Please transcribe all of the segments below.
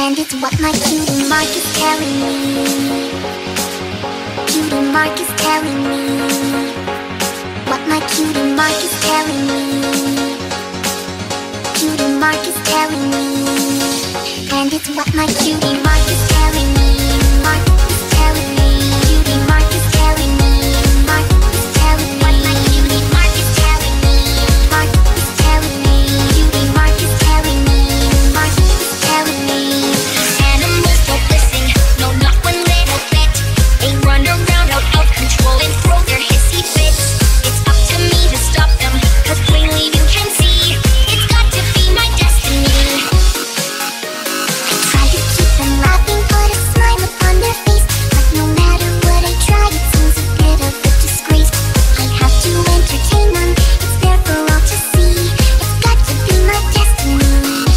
And it's what my cutie mark is telling me. Cutie mark is telling me. What my cutie mark is telling me. Cutie mark is telling me. And it's what my cutie mark is telling me. Mark is telling me. Cutie mark is telling me. Mark is telling me. What my cutie mark is telling me. Mark is telling me. Cutie mark is telling me. Mark is telling me. Animals don't listen, no, not one little bit. They run around out of control and throw their hissy fits. It's up to me to stop them, 'cause plainly you can see it's got to be my destiny. I try to keep them laughing, put a smile upon their face, but no matter what I try, it seems a bit of a disgrace. I have to entertain them, it's there for all to see. It's got to be my destiny.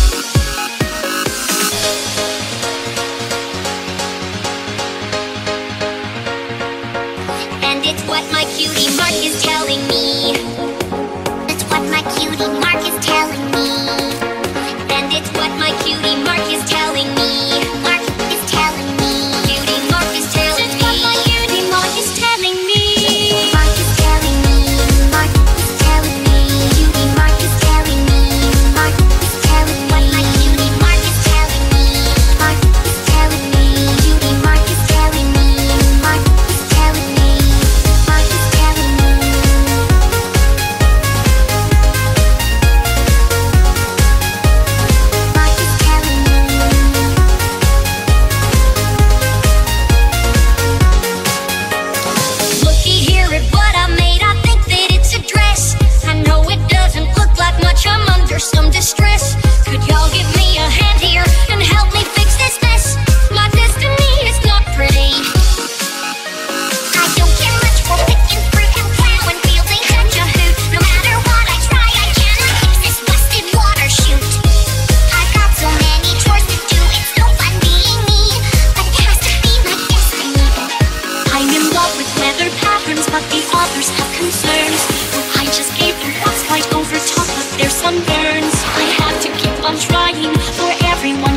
And it's what my cutie mark is telling me. It's what my cutie mark is telling me. And it's what my cutie mark is telling me. Mark is telling me. Cutie mark is telling It's what my me. cutie mark is telling me. me. Mark is telling me. Mark is telling me. Cutie mark is telling me. Mark is telling me. What my cutie mark is telling me. Mark is telling me. Cutie mark is telling me. Mark is telling me. Mark is telling me. Mark is telling me. Looky here at what I made, I think that it's a dress. I know it doesn't look like much, I'm under some distress. Could y'all give me a hand here and help me fix this mess? My destiny is not pretty. I don't care much for picking fruit and plowing fields ain't such a hoot. No matter what I try, I cannot fix this busted water chute. I've got so many chores to do, it's no fun being me, but it has to be my destiny. I'm in love with leather patterns, but the others have concerns. I just gave them frostbite over top of their sunburns. I have to keep on trying for everyone